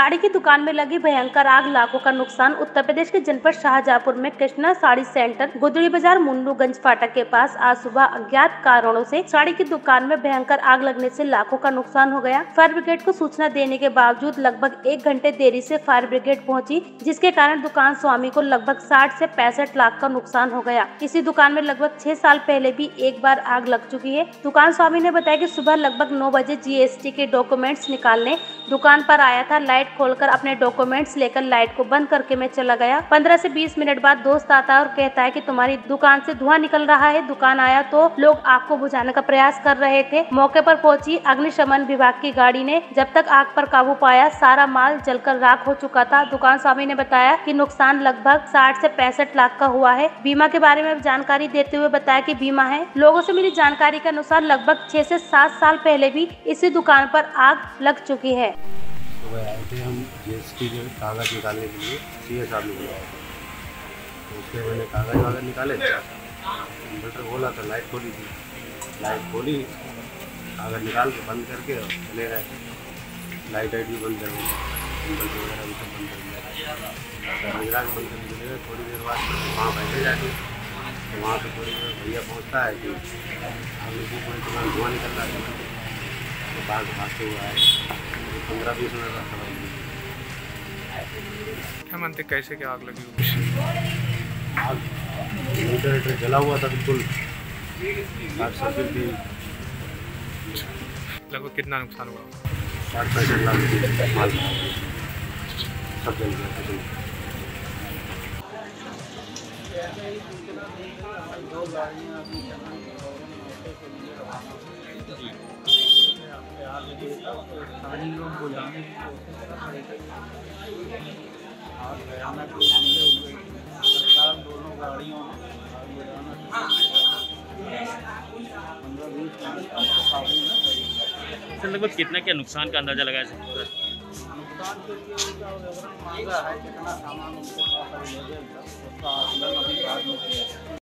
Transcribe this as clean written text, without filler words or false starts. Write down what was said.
साड़ी की दुकान में लगी भयंकर आग, लाखों का नुकसान। उत्तर प्रदेश के जनपद शाहजहांपुर में कृष्णा साड़ी सेंटर गुदड़ी बाजार मुन्नूगंज फाटक के पास आज सुबह अज्ञात कारणों से साड़ी की दुकान में भयंकर आग लगने से लाखों का नुकसान हो गया। फायर ब्रिगेड को सूचना देने के बावजूद लगभग 1 घंटे देरी से फायर ब्रिगेड पहुंची, जिसके कारण दुकान स्वामी को लगभग 60 से 65 लाख का नुकसान हो गया। इसी दुकान में लगभग 6 साल पहले भी एक बार आग लग चुकी है। दुकान स्वामी ने बताया कि सुबह लगभग 9 बजे जीएसटी के डॉक्यूमेंट्स निकालने दुकान पर आया था। लाइट खोलकर अपने डॉक्यूमेंट्स लेकर लाइट को बंद करके मैं चला गया। 15 से 20 मिनट बाद दोस्त आता है और कहता है कि तुम्हारी दुकान से धुआं निकल रहा है। दुकान आया तो लोग आग को बुझाने का प्रयास कर रहे थे। मौके पर पहुंची अग्निशमन विभाग की गाड़ी ने जब तक आग पर काबू पाया, सारा माल जलकर राख हो चुका था। दुकान स्वामी ने बताया कि नुकसान लगभग 60 से 65 लाख का हुआ है। बीमा के बारे में जानकारी देते हुए बताया कि बीमा है। लोगों से मिली जानकारी के अनुसार लगभग 6 से 7 साल पहले भी इसी दुकान पर आग लग चुकी है। सुबह आए थे हम जीएसटी के कागज़ निकालने के लिए, सीए साहब ने बुलाया था, तो उसके मैंने कागज़ वागज़ निकाले। इन्वर्टर खोला तो लाइट खोली थी, लाइट खोली, कागज़ निकाल के बंद करके चले गए। लाइट भी बंद कर दी, बल्ब वगैरह भी सब बंद कर दिया, बंद करके चले गए। थोड़ी देर बाद वहाँ बैठे जाके, तो वहाँ पर थोड़ी देर भैया पहुँचता है कि हम लोग पूरी दुकान धुआं निकल रहा है, तो बाहर भागते हुए आए। 15-20 मिनट का समय क्या मानते कैसे क्या आग लगी? आग मीटर जला हुआ था बिल्कुल, शॉर्ट सर्किट थी। लगभग कितना नुकसान हुआ? 60-65 लाख रुपये माल सब जल गया। स्थानीय लोग बुलाने की कोशिश कर रहे थे और भयानक रूप मिले हुए सरकार दोनों गाड़ियों में लगभग कितना क्या नुकसान का अंदाजा लगाया सकते हैं? नुकसान के लिए का विवरण मांगा है, कितना सामान उनके पास अवेलेबल था उसका आकलन अभी बाद में किया है।